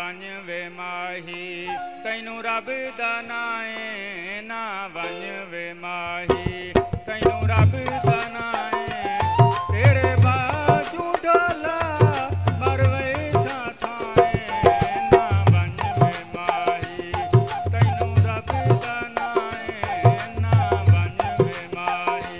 बन वे माही तैनू रब दा नाए ना बन वे माही तैनू रब दा नाए तेरे बाजू ढोला मरवे साथाए ना बन वे माही तैनू रब दा नाए ना बन वे माही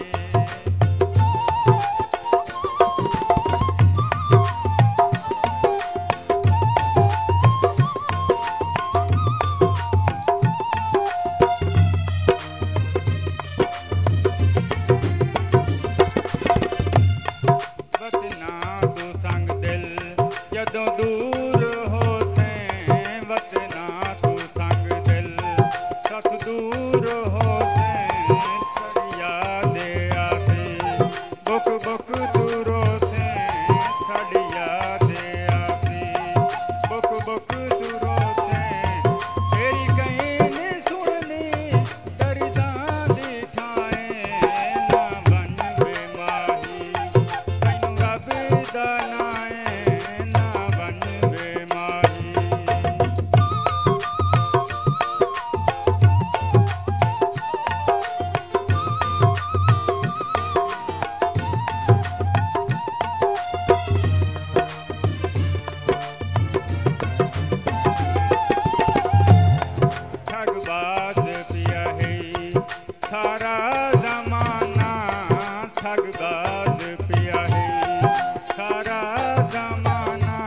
जदों दूर हो से वतना तू संग दिल सत दूर हो से छड़िया दे आसी बुक बुक दूरों से छड़िया दे आसी बुक बुक दूरों से तेरी कहीं नहीं सुननी दर्दां दी ठाए ना बन वे माही तैनू रब दा नाए ठगबाज पिया है सारा जमाना ठगबाज पिया है सारा जमाना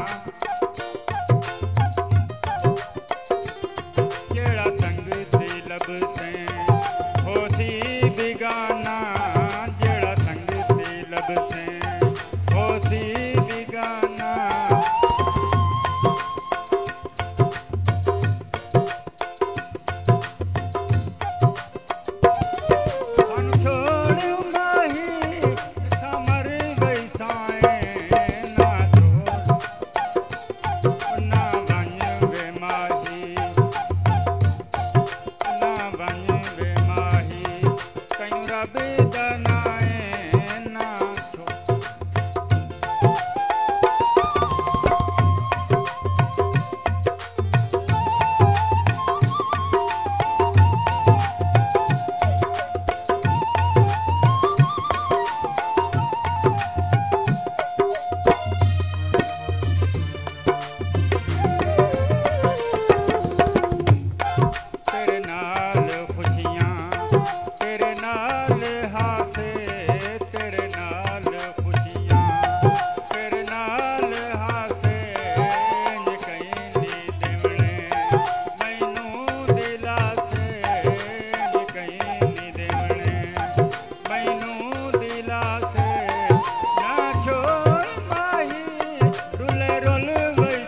जेड़ा संग थी लब से हो सी बिगाना जेड़ा संग थी लब से हो सी बिगाना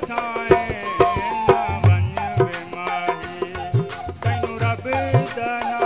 dana